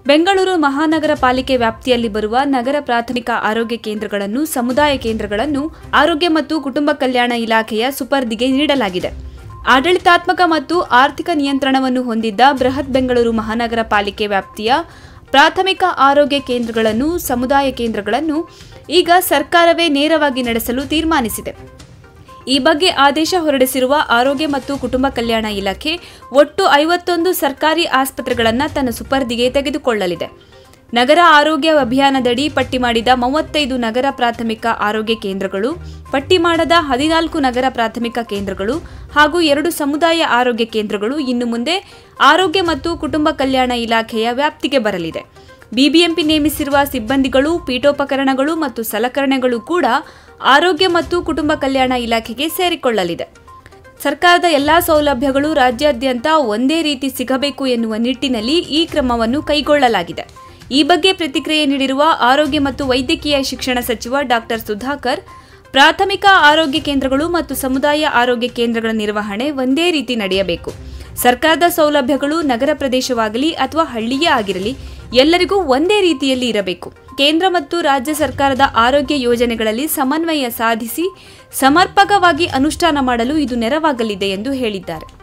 ಬೆಂಗಳೂರು ಮಹಾನಗರ ಪಾಲಿಕೆ ವ್ಯಾಪ್ತಿಯಲ್ಲಿ ಬರುವ ನಗರ ಪ್ರಾಥಮಿಕ ಆರೋಗ್ಯ ಕೇಂದ್ರಗಳನ್ನು, ಸಮುದಾಯ ಕೇಂದ್ರಗಳನ್ನು ಆರೋಗ್ಯ ಮತ್ತು ಕುಟುಂಬ ಕಲ್ಯಾಣ ಇಲಾಖೆಯ ಸುಪರ್ದಿಗೆ ನೀಡಲಾಗಿದೆ. ಆಡಳಿತಾತ್ಮಕ ಮತ್ತು ಆರ್ಥಿಕ ನಿಯಂತ್ರಣವನ್ನು ಹೊಂದಿದ್ದ ಬೃಹತ್ ಬೆಂಗಳೂರು ಮಹಾನಗರ ಪಾಲಿಕೆ ವ್ಯಾಪ್ತಿಯ ಪ್ರಾಥಮಿಕ ಆರೋಗ್ಯ ಕೇಂದ್ರಗಳನ್ನು, ಸಮುದಾಯ ಕೇಂದ್ರಗಳನ್ನು ಈಗ ಸರ್ಕಾರವೇ ನೇರವಾಗಿ ನಡೆಸಲು ತೀರ್ಮಾನಿಸಿದೆ. ಈ ಬಗ್ಗೆ ಆದೇಶ ಹೊರಡಿಸಿರುವ ಆರೋಗ್ಯ ಮತ್ತು ಕುಟುಂಬ ಕಲ್ಯಾಣ ಇಲಾಖೆ ಒಟ್ಟು 51 ಸರ್ಕಾರಿ ಆಸ್ಪತ್ರೆಗಳನ್ನು ತನ್ನ ಸುಪರ್ದಿಗೆ ತೆಗೆದುಕೊಳ್ಳಲಿದೆ. ನಗರ ಆರೋಗ್ಯ ಅಭಿಯಾನದಡಿ ಪಟ್ಟಿ ಮಾಡಿದ 35 ನಗರ ಪ್ರಾಥಮಿಕ ಆರೋಗ್ಯ ಕೇಂದ್ರಗಳು, ಪಟ್ಟಿ ಮಾಡದ 14 ನಗರ ಪ್ರಾಥಮಿಕ ಕೇಂದ್ರಗಳು ಹಾಗೂ 2 ಸಮುದಾಯ ಆರೋಗ್ಯ ಕೇಂದ್ರಗಳು ಇನ್ನು ಮುಂದೆ ಆರೋಗ್ಯ ಮತ್ತು ಕುಟುಂಬ ಕಲ್ಯಾಣ ಇಲಾಖೆಯ ವ್ಯಾಪ್ತಿಗೆ ಬರಲಿದೆ. ಬಿಬಿಎಂಪಿ ನೇಮಿಸಿರುವ ಸಿಬ್ಬಂದಿಗಳು, ಪೀಠೋಪಕರಣಗಳು ಮತ್ತು ಸಲಕರಣೆಗಳು ಕೂಡ ಆರೋಗ್ಯ ಮತ್ತು ಕುಟುಂಬ ಕಲ್ಯಾಣ ಇಲಾಖೆಗೆ ಸೇರಿಕೊಳ್ಳಲಿದೆ. ಸರ್ಕಾರದ ಎಲ್ಲಾ ಸೌಲಭ್ಯಗಳು ರಾಜ್ಯಾದ್ಯಂತ ಒಂದೇ ರೀತಿ ಸಿಗಬೇಕು ಎನ್ನುವ ನಿಟ್ಟಿನಲ್ಲಿ ಈ ಕ್ರಮವನ್ನು ಕೈಗೊಳ್ಳಲಾಗಿದೆ. ಈ ಬಗ್ಗೆ ಪ್ರತಿಕ್ರಿಯೆ ನೀಡಿರುವ ಆರೋಗ್ಯ ಮತ್ತು ವೈದ್ಯಕೀಯ ಶಿಕ್ಷಣ ಸಚಿವ ಡಾಕ್ಟರ್ ಸುಧಾಕರ್, ಪ್ರಾಥಮಿಕ ಆರೋಗ್ಯ ಕೇಂದ್ರಗಳು ಮತ್ತು ಸಮುದಾಯ ಆರೋಗ್ಯ ಕೇಂದ್ರಗಳ ನಿರ್ವಹಣೆ ಒಂದೇ ರೀತಿ ನಡೆಯಬೇಕು. ಸರ್ಕಾರದ ಸೌಲಭ್ಯಗಳು ನಗರ ಪ್ರದೇಶವಾಗಲಿ ಅಥವಾ ಹಳ್ಳಿಯೇ ಆಗಿರಲಿ ಎಲ್ಲರಿಗೂ ಒಂದೇ ರೀತಿಯಲ್ಲಿ ಇರಬೇಕು. ಕೇಂದ್ರ ಮತ್ತು ರಾಜ್ಯ ಸರ್ಕಾರದ ಆರೋಗ್ಯ ಯೋಜನೆಗಳಲ್ಲಿ ಸಮನ್ವಯ ಸಾಧಿಸಿ ಸಮರ್ಪಕವಾಗಿ ಅನುಷ್ಠಾನ ಮಾಡಲು ಇದು ನೆರವಾಗಲಿದೆ ಎಂದು ಹೇಳಿದ್ದಾರೆ.